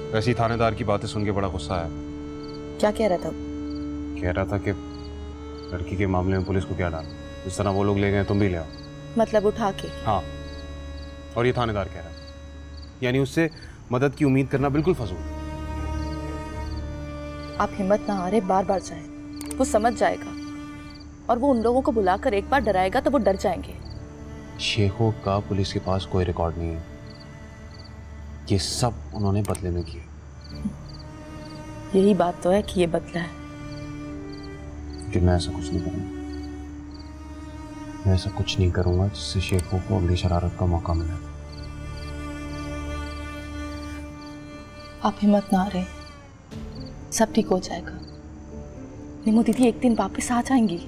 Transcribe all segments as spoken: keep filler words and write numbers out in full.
वैसे ही थानेदार की बातें सुन के बड़ा गुस्सा आया। क्या कह रहा था? कह रहा था कि लड़की के मामले में पुलिस को क्या डाला, जिस तरह वो लोग ले गए तुम भी ले आओ। मतलब उठा के? हाँ। और ये थानेदार कह रहा है, यानी उससे मदद की उम्मीद करना बिल्कुल फजूल। आप हिम्मत ना हारे, बार बार जाएं, वो समझ जाएगा और वो उन लोगों को बुलाकर एक बार डराएगा तो वो डर जाएंगे। शेखों का पुलिस के पास कोई रिकॉर्ड नहीं है, ये सब उन्होंने बदले में किया। यही बात तो है कि ये बदला है। कि मैं ऐसा कुछ नहीं करूंगा, मैं ऐसा कुछ नहीं करूंगा जिससे शेखों को अगली शरारत का मौका मिले। आप हिम्मत ना हारें, सब ठीक हो जाएगा। नीमू दीदी एक दिन वापस आ जाएंगी।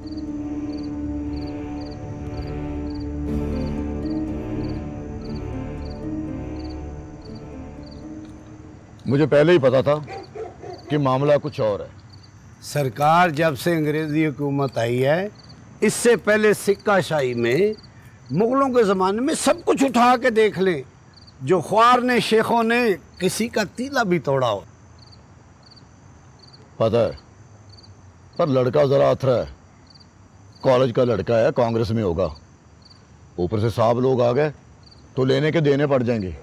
मुझे पहले ही पता था कि मामला कुछ और है। सरकार जब से अंग्रेजी हुकूमत आई है, इससे पहले सिक्का शाही में मुगलों के ज़माने में सब कुछ उठा के देख लें, जो ख्वार ने शेखों ने किसी का तीला भी तोड़ा हो। पता है, पर लड़का ज़रा अथरा है। कॉलेज का लड़का है, कांग्रेस में होगा। ऊपर से साहब लोग आ गए तो लेने के देने पड़ जाएंगे।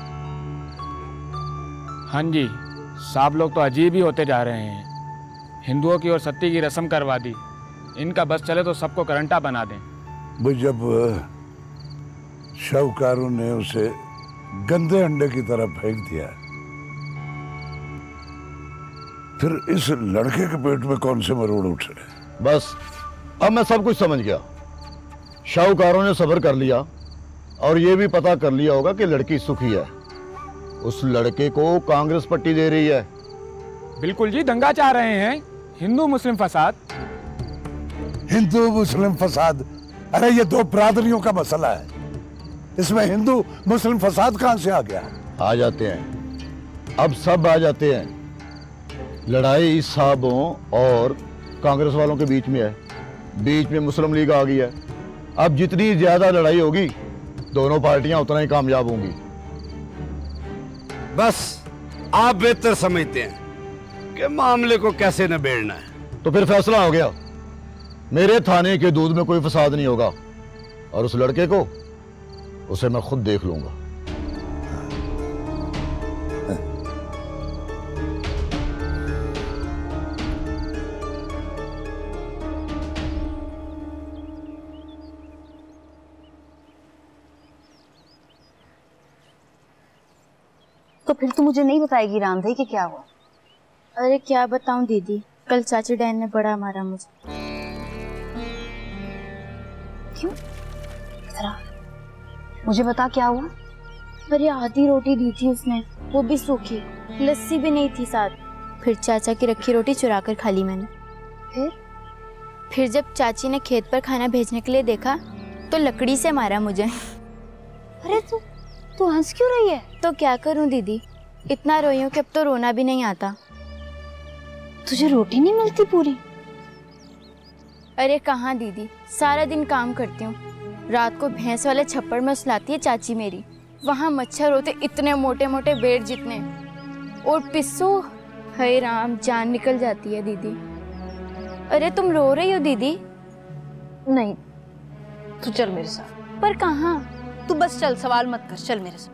हाँ जी, साहब लोग तो अजीब ही होते जा रहे हैं। हिंदुओं की और सत्ती की रस्म करवा दी, इनका बस चले तो सबको करंटा बना दें। वो जब शाहूकारों ने उसे गंदे अंडे की तरह फेंक दिया, फिर इस लड़के के पेट में कौन से मरोड़ उठे? बस अब मैं सब कुछ समझ गया। शाहूकारों ने सब्र कर लिया और ये भी पता कर लिया होगा कि लड़की सुखी है। उस लड़के को कांग्रेस पट्टी दे रही है। बिल्कुल जी, दंगा चाह रहे हैं, हिंदू मुस्लिम फसाद। हिंदू मुस्लिम फसाद? अरे ये दो बरादरियों का मसला है, इसमें हिंदू मुस्लिम फसाद कहां से आ गया? आ जाते हैं, अब सब आ जाते हैं। लड़ाई इस साहबों और कांग्रेस वालों के बीच में है। बीच में मुस्लिम लीग आ गई है। अब जितनी ज्यादा लड़ाई होगी, दोनों पार्टियां उतना ही कामयाब होंगी। बस आप बेहतर समझते हैं कि मामले को कैसे निबेड़ना है। तो फिर फैसला हो गया, मेरे थाने के दूध में कोई फसाद नहीं होगा और उस लड़के को, उसे मैं खुद देख लूंगा। तो फिर तू मुझे नहीं बताएगी रामधई कि क्या हुआ? अरे क्या बताऊं दीदी, कल चाची डैन ने बड़ा मारा मुझे। क्यों? जरा मुझे बता क्या हुआ? अरे आधी रोटी दी थी उसने, वो भी सूखी, लस्सी भी नहीं थी साथ। फिर चाचा की रखी रोटी चुरा कर खा ली मैंने। फिर फिर जब चाची ने खेत पर खाना भेजने के लिए देखा तो लकड़ी से मारा मुझे। अरे तू तू हंस क्यों रही है? तो क्या करूं दीदी, इतना रोई हूं कि अब तो रोना भी नहीं आता। तुझे रोटी नहीं मिलती पूरी? अरे कहाँ दीदी, सारा दिन काम करती हूँ। रात को भैंस वाले छप्पड़ में सुलाती है चाची मेरी, वहाँ मच्छर होते इतने मोटे मोटे बेर जितने, और पिस्सू, हाय राम, जान निकल जाती है दीदी। अरे तुम रो रही हो दीदी? नहीं, तू चल मेरे साथ। पर कहाँ? तू बस चल, सवाल मत कर, चल मेरे साथ।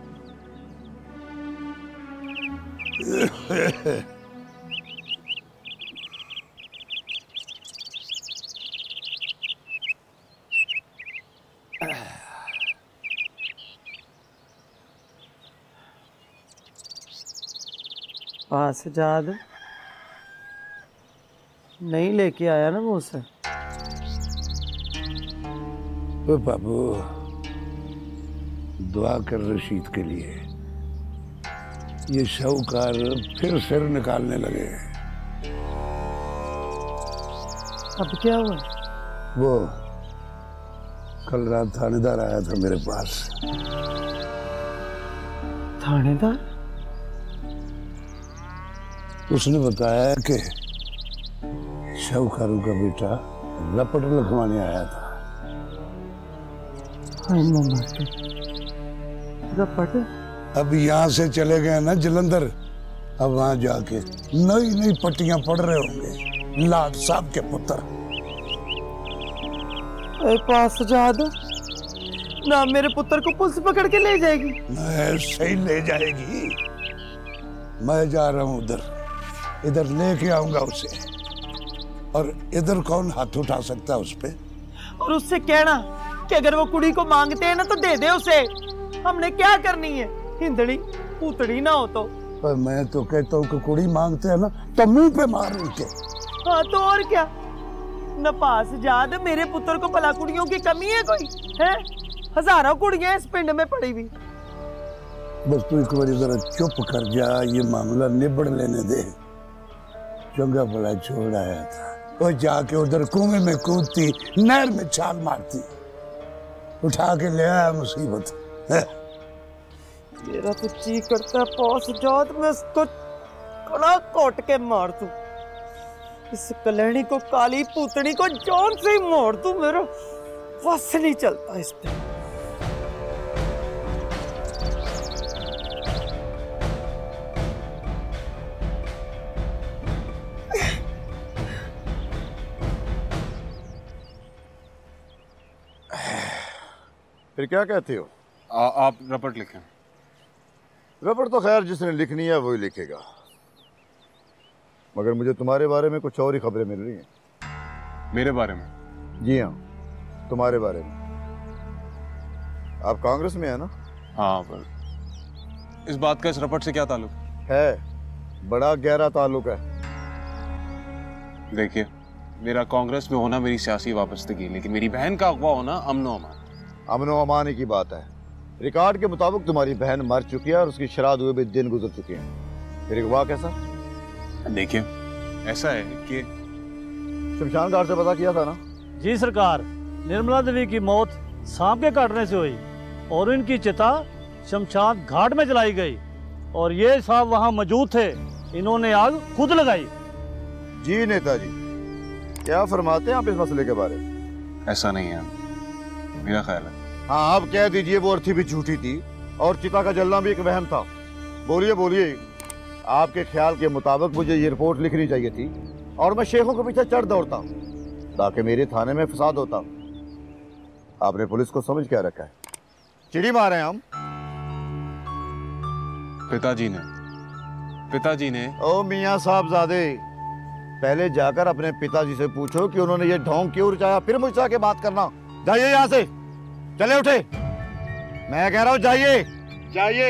सजाद नहीं लेके आया ना वो उसे? ओ बाबू, दुआ कर रशीद के लिए। ये शाहूकार फिर सिर निकालने लगे। अब क्या हुआ? वो कल रात थानेदार आया था मेरे पास। थानेदार? उसने बताया कि शाहूकारों का बेटा रपट लिखवाने आया था। रपट? अब यहाँ से चले गए ना जलंधर, अब वहां जाके नई नई पट्टियां पड़ रहे होंगे लाट साहब के पुत्र। पास जाद ना मेरे पुत्र को पुलिस पकड़ के ले जाएगी। ऐसे ही ले जाएगी। मैं जा रहा हूँ उधर, इधर लेके आऊंगा उसे। और इधर कौन हाथ उठा सकता है उस पे? और उससे कहना कि अगर वो कुड़ी को मांगते हैं ना तो दे दे उसे। हमने क्या करनी है, हिंदड़ी पूतड़ी ना हो तो। पर मैं तो कहता हूँ कि कुड़ी मांगते हैं ना तो मुंह पे मार उनके। हाँ तो और क्या। नपास जाद, मेरे पुत्र को भला कुड़ियों की कमी है कोई है? हजारों कुड़ियां इस पिंड में पड़ी हुई। बस तू एक बार जरा चुप कर जा, ये मामला निबड़ लेने दे। चंगा भला छोड़ आया था, वो जाके उधर कुएं में कूदती, नहर में छाल मारती, उठा के ले आया मुसीबत। मेरा तो जी करता है पौस जात में इसको कड़ा कोट के मार दूं। इस कलहणी को, काली पूतनी को जान से ही मार दूं। मेरा बस नहीं चलता इस पे। फिर क्या कहते हो? आ, आप रपट लिखें। रपट तो खैर जिसने लिखनी है वही लिखेगा, मगर मुझे तुम्हारे बारे में कुछ और ही खबरें मिल रही हैं। मेरे बारे में? जी हाँ, तुम्हारे बारे में। आप कांग्रेस में है ना? हाँ, पर इस बात का इस रपट से क्या ताल्लुक है? बड़ा गहरा ताल्लुक है। देखिए, मेरा कांग्रेस में होना मेरी सियासी वाबस्तगी, लेकिन मेरी बहन का अगवा होना अमनो अमान। अमनो अमान की बात है। रिकॉर्ड के मुताबिक तुम्हारी बहन मर चुकी है और उसकी श्राद्ध हुए भी दिन गुजर चुके हैं। फिर अगवा कैसा? देखिए, ऐसा है कि शमशान घाट से पता किया था ना? जी सरकार, निर्मला देवी की मौत सांप के काटने से हुई और इनकी चिता शमशान घाट में जलाई गई और ये साहब वहां मौजूद थे। इन्होंने आग खुद लगाई। जी नेताजी, क्या फरमाते हैं आप इस मसले के बारे में? ऐसा नहीं है, मेरा ख्याल है। हाँ, आप कह दीजिए वो अर्थी भी झूठी थी और चिता का जलना भी एक वहम था। बोलिए बोलिए, आपके ख्याल के मुताबिक मुझे ये रिपोर्ट लिखनी चाहिए थी और मैं शेखों के पीछे चढ़ दौड़ता ताकि मेरे थाने में फसाद होता। आपने पुलिस को समझ क्या रखा है? चिड़ी मारे हम। पिताजी ने पिताजी ने ओ मियाँ साहबजादे, पहले जाकर अपने पिताजी से पूछो कि उन्होंने ये ढोंग क्यों रचाया, फिर मुझसे आके बात करना। जाइए यहाँ से, चले उठे। मैं कह रहा हूँ जाइए जाइए।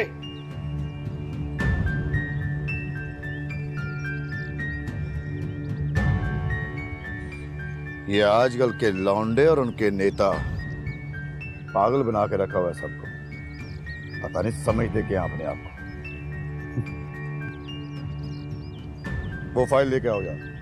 ये आजकल के लौंडे और उनके नेता पागल बना के रखा हुआ है सबको। पता नहीं समझते क्या अपने आप को। वो फाइल लेके आओ यार।